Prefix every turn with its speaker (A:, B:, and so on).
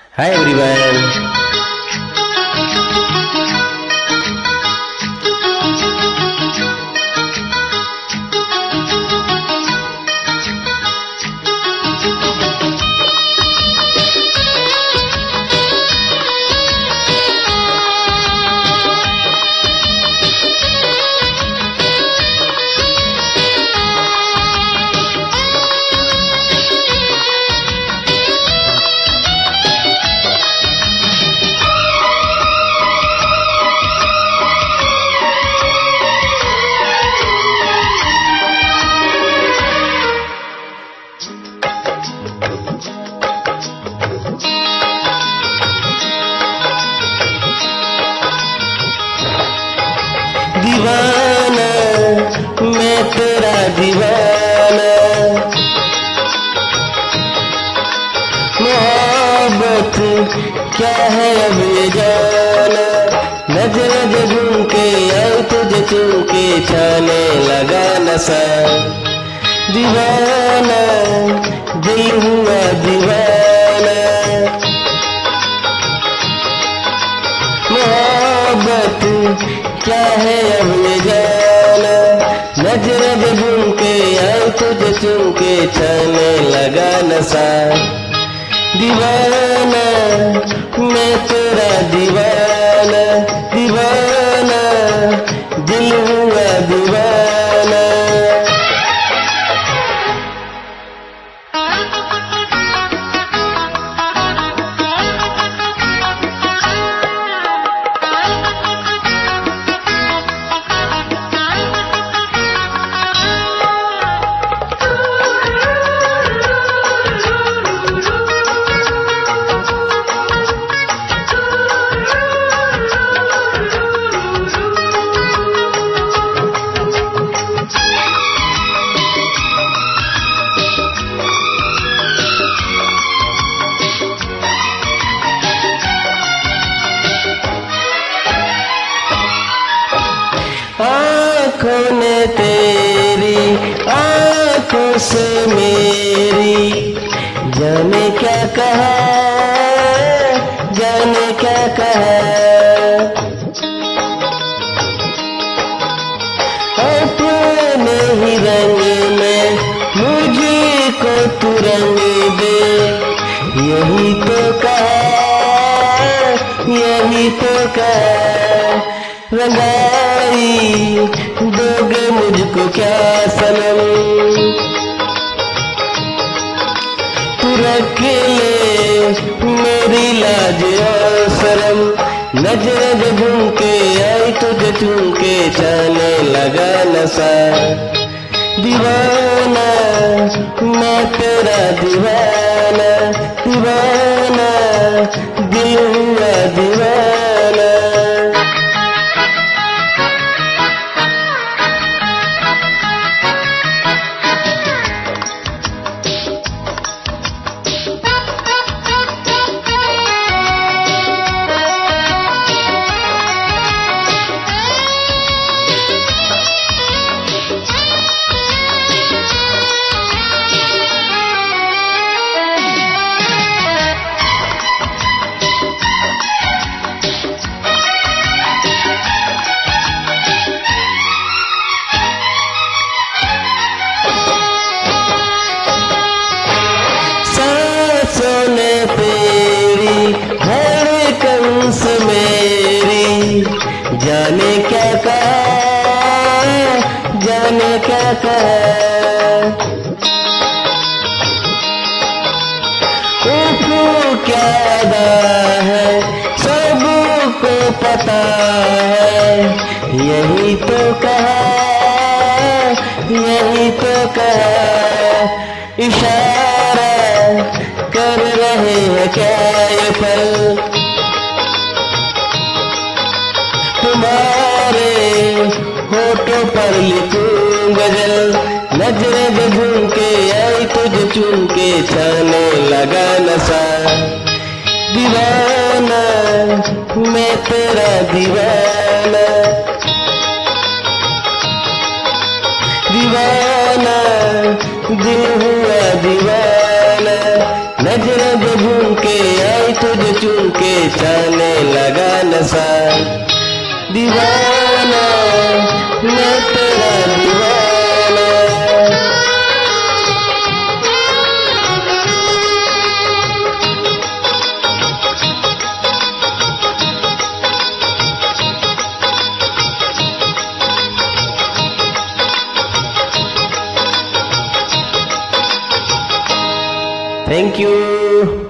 A: Hi everyone. दीवाना मैं तेरा दीवाना, मोहब्बत क्या है अब ये जाना। नजर जगूं के आई तुझे चूके छाने लगा नशा। दीवाना दिल हुआ दीवाना, मोहब्बत क्या है अब ये जाना। नजर जगूं के आई तुझे चूके छाने लगा नशा। दीवाना मैं तेरा दीवाना, दीवाना दिल हुआ दीवाना। आँखों ने तेरी आँखों से मेरी जाने क्या कहा, जाने क्या कहा। अपने ही रंग में मुझको तू रंग दे, यही तो कहा, यही तो कहा। रंगाई दोगे मुझको क्या सनम, तू रख ले मेरी लाज और शर्म। नजर जगूं के आई तुझे चूके छाने लगा नशा। दीवाना मैं तेरा दीवाना, दीवाना दिल हुआ दीवाना। सोने तेरी धड़कन से मेरी जाने क्या कहा, जाने क्या कहा। उफ़ क्या अदा है सबको पता है, यही तो कहा, यही तो कहा। इशारा कर रहे हैं क्या ये पल, तुम्हारे होठों पर लिखूं गजल। नजर जगूं के आई तुझे चूके छाने लगा नशा। दीवाना मैं तेरा दीवाना, दीवाना दिल हुआ दीवाना। नजर जगूं झुमके आई तुझे चूम के जाने लगा नशा। दीवाना मैं तेरा दीवाना। Thank you.